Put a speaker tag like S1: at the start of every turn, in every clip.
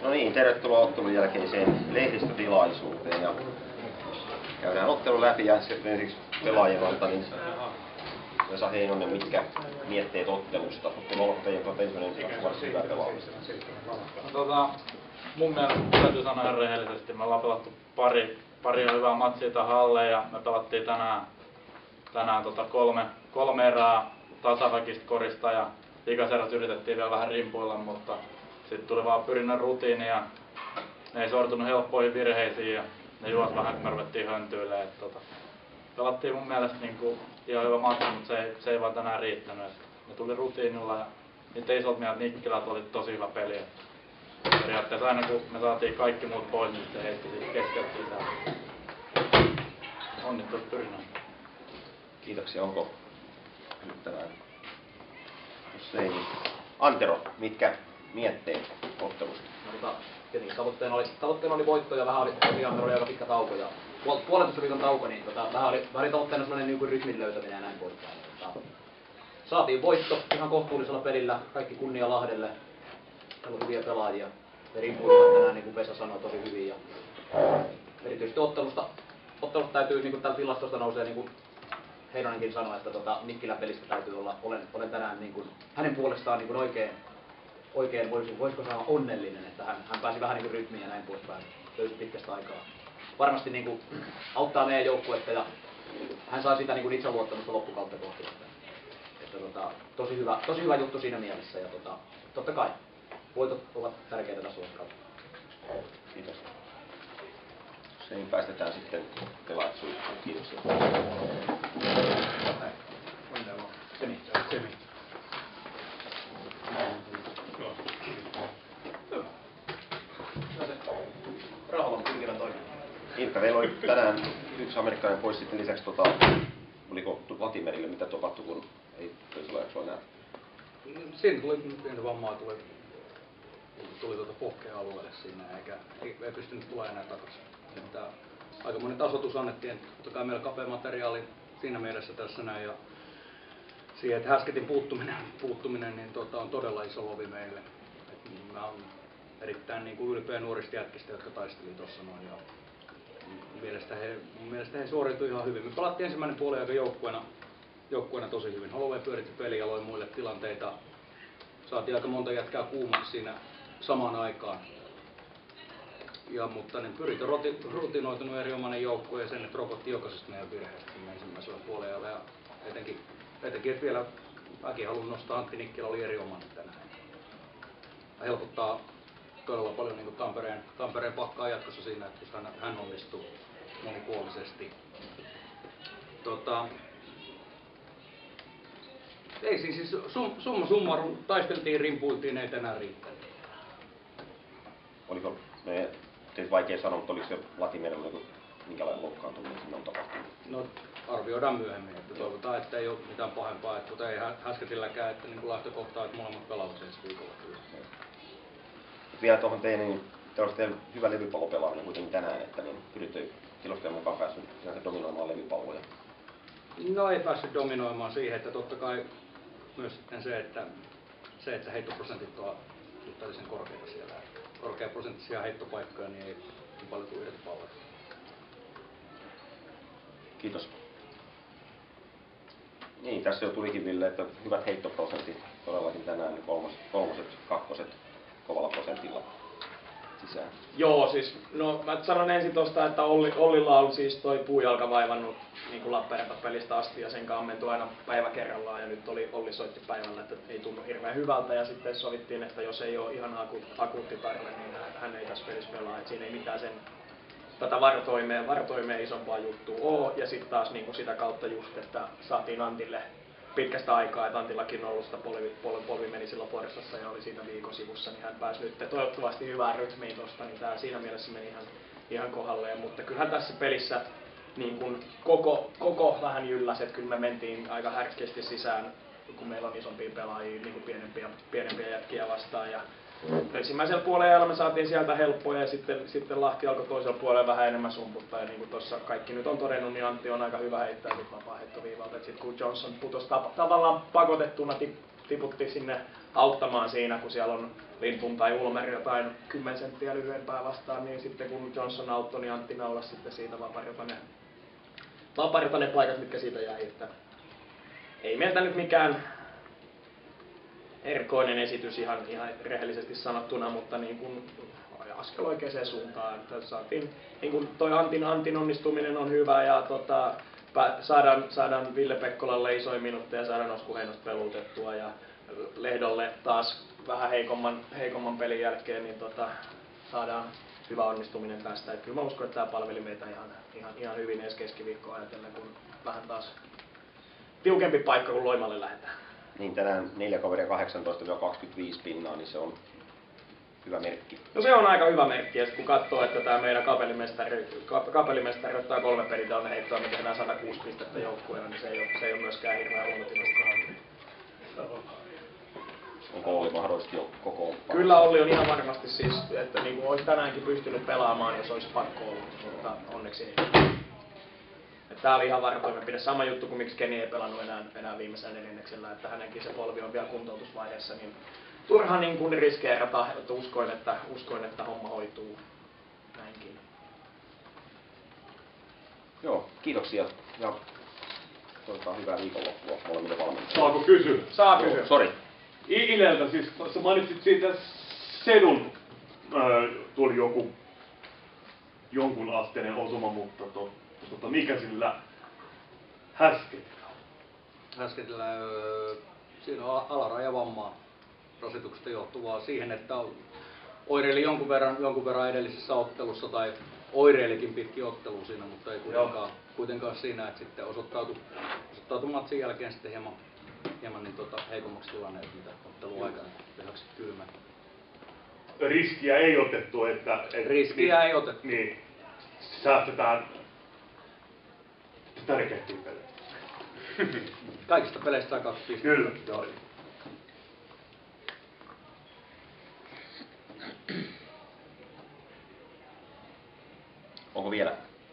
S1: No niin, tervetuloa ottelun jälkeiseen lehdistötilaisuuteen. Ja käydään ottelu läpi ja ensiksi pelaajien alta, niin Vesa Heinonen, mitkä mietteet ottelusta? Ottelu on teidän ensimmäinen varsin hyvää pelaamista.
S2: Mun mielestä täytyy sanoa ihan rehellisesti. Me ollaan pelattu pari hyvää matsia tähän alle ja me pelattiin tänään kolme erää tasaväkistä korista ja ikaserät yritettiin vielä vähän rimpuilla, mutta sitten tuli vaan pyrinnän rutiini ja ne ei sortunut helppoihin virheisiin ja ne juos vähän, kun me ruvettiin höntyilemään. Pelattiin mun mielestä ihan hyvä matsi, mutta se ei vaan tänään riittänyt. Ne tuli rutiinilla ja niitä isolta mieltä Nikkilältä oli tosi hyvä peli. Periaatteessa aina kun me saatiin kaikki muut pois, niin se heitti siitä keskeltä sisään. Onnittelut pyrinnän.
S1: Kiitoksia, onko yllättävää? Jos ei, niin Antero, mitkä mietteet ottelusta?
S3: Tietenkin tavoitteena oli voitto ja vähän oli aika pitkä tauko ja puolentoista viikon tauko, niin vähän oli tavoitteena sellainen niin rytmin löytäminen ja näin poispäin. Saatiin voitto ihan kohtuullisella pelillä, kaikki kunnia Lahdelle. Täällä on hyviä pelaajia. Rimpuilivat tänään, niin kuin Vesa sanoi, tosi hyvin. Ja erityisesti ottelusta täytyy, niin kuin täältä tilastosta nousee, niin kuin Heinonenkin sanoi, että Nikkilän pelistä täytyy olla, olen tänään niin kuin, hänen puolestaan niin kuin oikein voisiko sanoa onnellinen, että hän pääsi vähän niin kuin rytmiin ja näin poispäin, löysi pitkästä aikaa. Varmasti niin kuin, auttaa meidän joukkuetta ja hän saa sitä niin kuin itseluottamusta loppukautta kohti. Tosi hyvä juttu siinä mielessä ja totta kai voitot ovat tärkeitä tässä kautta.
S1: Kiitos. Sen päästetään sitten pelaat suihkuun. Kiitoksia.
S3: Semi. Raholla on pyrkivän toiminnan.
S1: Ilkka, teillä oli tänään yksi amerikkalainen pois sitten lisäksi, oliko Latimerille, mitä tapahtui, kun ei toisella näe?
S4: Siinä tuli pientä vammaa, tuli pohkeen alueelle siinä, eikä ei pystynyt tulemaan enää takaisin. Aikamoinen tasoitus annettiin, totta kai meillä kapea materiaali siinä mielessä tässä näin, ja siihen, että häsketin puuttuminen niin on todella iso lovi meille. Mä oon erittäin niin kuin ylpeä nuorista jätkistä, jotka taisteli tuossa noin, ja mielestä he suoriutui ihan hyvin. Me pelattiin ensimmäinen puoli aika joukkueena tosi hyvin. Holloway pyöritti peliä ja loi muille tilanteita. Saatiin aika monta jätkää kuumaksi siinä samaan aikaan. Mutta niin Pyrit on rutinoitunut erinomainen joukkue ja sen, että rokotti jokaisesta meidän virheestä ensimmäisellä puolella. Ja etenkin, että vielä mäkin haluan nostaa Antti Nikkilä, oli erinomainen tänään. Ja helpottaa todella paljon niin Tampereen pakkaa jatkossa siinä, että hän onnistuu monipuolisesti. Ei siis summa summarum, taisteltiin, rimpuiltiin, ei tänään riittänyt.
S1: Oliko teitä vaikea sanoa, mutta oliko se Latimerellä minkälainen loukkaantuminen sinne on tapahtunut?
S4: No arvioidaan myöhemmin, että toivotaan, että ei ole mitään pahempaa, että ei Häsketilläkään, että niin lähtökohtaa, että molemmat pelaavat ensi viikolla kyllä.
S1: Vielä tuohon tein, niin te olette hyvä levypallopelaaminen kuitenkin tänään, että niin pyritte tilastojen mukaan päässyt dominoimaan levypalloja.
S4: No ei päässyt dominoimaan siihen, että totta kai myös sitten se, että heittoprosentit on suhteellisen korkeita siellä. Korkeaprosenttisia heittopaikkoja, niin ei paljon tule yhdet palloja.
S1: Kiitos. Niin, tässä jo tulikin Ville, että hyvät heittoprosentit todellakin tänään, kolmoset, kakkoset kovalla prosentilla sisään.
S5: Joo, siis no mä sanon ensin tosta, että Ollilla on siis toi puujalka vaivannut niin Lappeenranta-pelistä asti ja sen kanssa on menty aina päivä kerrallaan ja nyt Olli soitti päivällä, että ei tunnu hirveän hyvältä ja sitten sovittiin, että jos ei ole ihan akuutti tarve, niin hän ei tässä pelissä pelaa, että siinä ei mitään sen tätä varotoimeen isompaa juttua ole ja sitten taas niin sitä kautta just, että saatiin Antille pitkästä aikaa, että Antillakin on ollut sitä polvi meni silloin Forssassa ja oli siinä viikon sivussa, niin hän pääsi nyt toivottavasti hyvään rytmiin tosta, niin tää siinä mielessä meni ihan kohdalleen, mutta kyllähän tässä pelissä niin kun koko vähän jylläs, että kyllä me mentiin aika härskisti sisään, kun meillä on isompia pelaajia, niin kuin pienempiä jätkiä vastaan ja ensimmäisellä puolella me saatiin sieltä helppoja ja sitten Lahti alkoi toisella puolella vähän enemmän sumputtaa. Ja niin kuin tuossa kaikki nyt on todennut, niin Antti on aika hyvä heittää vapaaheittoviivalta. Sitten kun Johnson putosi tavallaan pakotettuna tiputti sinne auttamaan siinä, kun siellä on Lindblom tai Ulmer jotain 10 senttiä lyhyempää vastaan, niin sitten kun Johnson auttoi, niin Antti naulasi sitten siitä vaparjota ne paikat, mitkä siitä jäi. Että ei meiltä nyt mikään erikoinen esitys ihan rehellisesti sanottuna, mutta niin kuin askel oikeaan suuntaan. Että saatiin, niin kuin toi Antin onnistuminen on hyvä ja saadaan Ville Pekkolalle isoja minuutteja, saadaan Osku Heinosta pelutettua ja Lehdolle taas vähän heikomman pelin jälkeen niin saadaan hyvä onnistuminen tästä. Et kyllä mä uskon, että tämä palveli meitä ihan hyvin edes keskiviikkoa ajatellen, kun vähän taas tiukempi paikka, kun Loimalle lähdetään.
S1: Niin tänään 4 kaveria 18-25 pinnaa, niin se on hyvä merkki.
S5: No se on aika hyvä merkki, ja kun katsoo, että tämä meidän kapellimestari ottaa 3 pelitäynnä heittoa, me tehdään 106 pistettä joukkueena, niin se ei ole myöskään hirveän huono tilasto.
S1: Onko Olli mahdollisesti jo kokoonpanossa?
S5: Kyllä Olli on ihan varmasti siis, että niin kuin olisi tänäänkin pystynyt pelaamaan, jos olisi pakko ollut, mutta onneksi ei. Tämä oli ihan varatoimenpide. Sama juttu kuin miksi Kenny ei pelannut enää viimeisellä neljänneksellä, että hänenkin se polvi on vielä kuntoutusvaiheessa, niin turha niin kuin riskeerata, että uskoin, että homma hoituu näinkin.
S1: Joo, kiitoksia ja toivotaan hyvää viikonloppua molemmille valmentajille.
S6: Saako kysyä?
S5: Saa kysyä.
S1: Sori.
S6: Ileltä, siis sä mainitsit siitä sedun, tuli jonkun asteinen osuma, mutta mikä sillä
S4: Häsketillä siinä on alarajavammaa rasituksesta johtuvaa siihen, että oireili jonkun verran edellisessä ottelussa tai oireilikin pitkin ottelu siinä, mutta ei kuitenkaan siinä, että sitten osoittautui matsin jälkeen sitten hieman niin heikommaksi tilanne, mitä ottelun aikana lihaksi kylmä.
S6: Riskiä ei otettu,
S4: Riskiä ei otettu.
S6: Niin, säästetään tärkeimpiä pelejä.
S4: Kaikista peleistä saa 2 pistettä.
S6: Kyllä, joo.
S1: Onko vielä?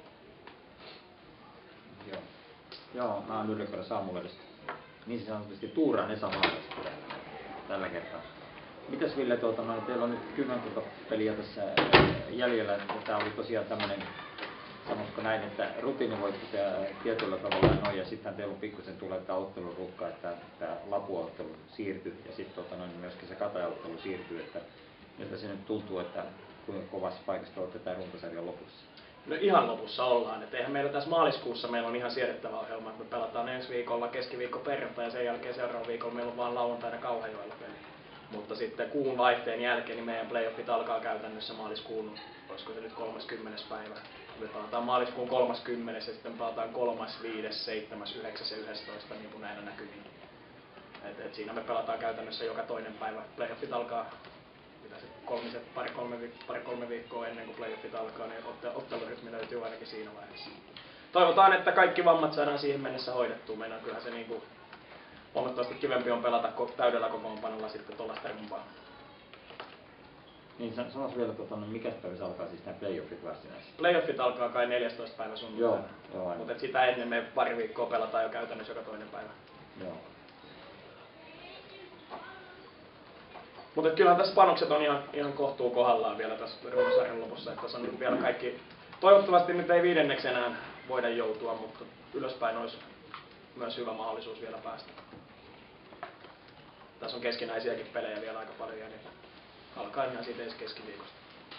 S7: Joo, mä oon Ylläkölä Samuelista. Niin sanotusti Tuuran Esa Maalaista tällä kertaa. Mitäs Ville, teillä on nyt 10 peliä tässä jäljellä. Tämä oli tosiaan tämmöinen, sanoisiko näin, että rutiinivoittoja tietyllä tavalla noin, ja sitten teillä on pikkusen tulee tämä ottelurukka, että tämä Lapuottelu siirtyy ja sitten myöskin se Kataja-ottelu siirtyy, että miltä se nyt tuntuu, että kuinka kovassa paikassa olette tämän runkosarjan lopussa?
S5: No ihan lopussa ollaan, että eihän meillä tässä maaliskuussa meillä on ihan siedettävä ohjelma, että me pelataan ensi viikolla keskiviikko perjantai ja sen jälkeen seuraavan viikolla meillä on vaan lauantaina Kauhajoella peli. Mutta sitten kuun vaihteen jälkeen niin meidän playoffit alkaa käytännössä maaliskuun, olisiko se nyt 30. päivä. Me pelataan maaliskuun 30. ja sitten pelataan 3., 5., 7., 9. ja 11. niin kuin näillä näkymin. Et siinä me pelataan käytännössä joka toinen päivä. Playoffit alkaa pari-kolme viikkoa ennen kuin playoffit alkaa, niin ottelurytmi löytyy ainakin siinä vaiheessa. Toivotaan, että kaikki vammat saadaan siihen mennessä hoidettua. Meidän on kyllähän se niin kuin huomattavasti kivempi on pelata täydellä kokoonpanolla sitten tuollaista rumpaa.
S7: Niin sanois vielä, mikä päivässä alkaa siis nämä playoffit varsinaisesti?
S5: Playoffit alkaa kai 14. päivä sunnuntaina.
S7: Joo,
S5: mutta sitä ennen me pari viikkoa pelataan jo käytännössä joka toinen päivä.
S7: Joo.
S5: Mutta kyllähän tässä panokset on ihan kohtuu kohdallaan vielä tässä runkosarjan lopussa. Että tässä on nyt vielä kaikki, toivottavasti nyt ei 5. enää voida joutua, mutta ylöspäin olisi myös hyvä mahdollisuus vielä päästä. Tässä on keskinäisiäkin pelejä vielä aika paljon, niin alkaa ihan siitä ensi keskiviikosta.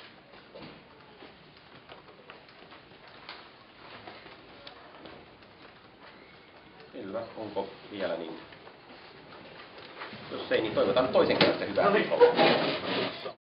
S1: Selvä. Onko vielä niin? Jos ei, niin toivotaan toisen kerran hyvää viikolla.